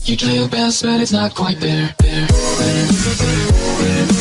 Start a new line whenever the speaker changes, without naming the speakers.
You try your best, but it's not quite there.